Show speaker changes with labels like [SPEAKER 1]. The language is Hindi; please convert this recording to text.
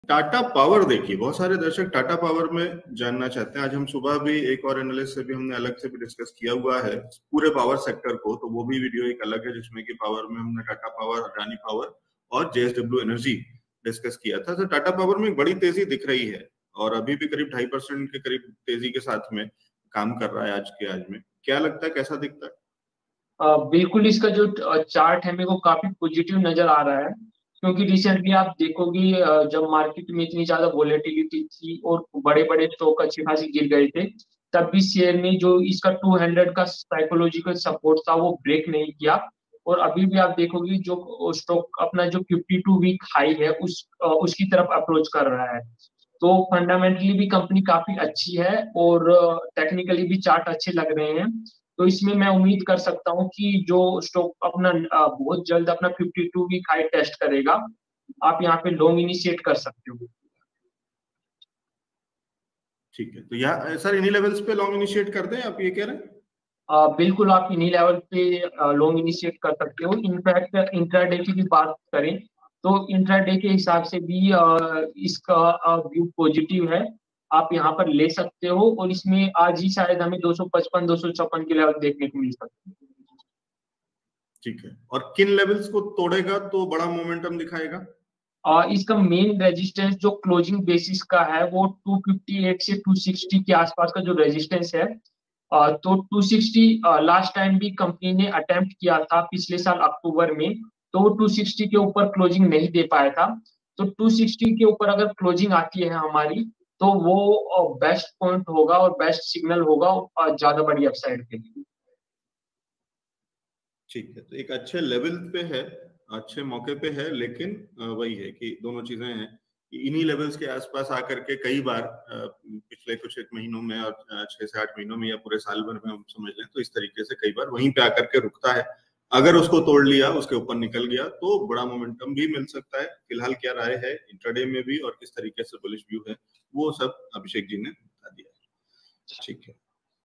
[SPEAKER 1] टाटा पावर देखिए, बहुत सारे दर्शक टाटा पावर में जानना चाहते हैं। आज हम सुबह भी एक और एनालिस्ट से भी हमने अलग से भी डिस्कस किया हुआ है पूरे पावर सेक्टर को, तो वो भी वीडियो एक अलग है जिसमें कि पावर में हमने टाटा पावर, अडानी पावर और जेएसडब्ल्यू एनर्जी डिस्कस किया था। तो टाटा पावर में एक बड़ी तेजी दिख रही है और अभी भी करीब 2.5% के करीब तेजी के साथ में काम कर रहा है आज में। क्या लगता है, कैसा दिखता है?
[SPEAKER 2] बिल्कुल, इसका जो चार्ट है मेरे को काफी पॉजिटिव नजर आ रहा है, क्योंकि रिसेंटली आप देखोगे जब मार्केट में इतनी ज्यादा वोलेटिलिटी थी और बड़े बड़े स्टॉक अच्छी खासी गिर गए थे, तब भी शेयर में जो इसका 200 का साइकोलॉजिकल सपोर्ट था वो ब्रेक नहीं किया। और अभी भी आप देखोगे जो स्टॉक अपना जो 52 वीक हाई है उसकी तरफ अप्रोच कर रहा है। तो फंडामेंटली भी कंपनी काफी अच्छी है और टेक्निकली भी चार्ट अच्छे लग रहे हैं। तो इसमें मैं उम्मीद कर सकता हूँ कि जो स्टॉक अपना बहुत जल्द अपना 52 वीक हाई टेस्ट करेगा। आप यहाँ पे लॉन्ग इनिशिएट कर सकते हो।
[SPEAKER 1] ठीक है, तो यहाँ सर इन्हीं लेवल्स पे लॉन्ग इनिशिएट कर दें, आप ये कह रहे हैं?
[SPEAKER 2] बिल्कुल, आप इन्हीं लेवल पे लॉन्ग इनिशिएट कर सकते हो। इनफैक्ट इंट्राडे की भी बात करें तो इंट्राडे के हिसाब से भी इसका व्यू पॉजिटिव है। आप यहाँ पर ले सकते हो और इसमें आज ही शायद हमें 255 256 के लेवल देखने को मिल सकते हैं।
[SPEAKER 1] ठीक है, और किन लेवल्स को तोड़ेगा तो बड़ा मोमेंटम दिखाएगा?
[SPEAKER 2] इसका मेन रेजिस्टेंस जो क्लोजिंग बेसिस का है वो 258 से 260 के आसपास का जो रेजिस्टेंस है। तो 260 लास्ट टाइम भी कंपनी ने अटेम्प्ट किया था पिछले साल अक्टूबर में, तो वो 260 के ऊपर क्लोजिंग नहीं दे पाया था। तो 260 के ऊपर अगर क्लोजिंग आती है हमारी, तो वो बेस्ट पॉइंट होगा और बेस्ट सिग्नल होगा ज्यादा बड़ी अपसाइड के लिए।
[SPEAKER 1] ठीक है, तो एक अच्छे लेवल पे है, अच्छे मौके पे है, लेकिन वही है कि दोनों चीजें हैं कि इन्हीं लेवल्स के आसपास आकर के कई बार पिछले कुछ एक महीनों में और 6 से 8 महीनों में या पूरे साल भर में हम समझ लें तो इस तरीके से कई बार वहीं पे आकर के रुकता है। अगर उसको तोड़ लिया, उसके ऊपर निकल गया तो बड़ा मोमेंटम भी मिल सकता है। फिलहाल क्या राय है इंट्राडे में भी और किस तरीके से बुलिश व्यू है, वो सब अभिषेक जी ने बता दिया। ठीक है।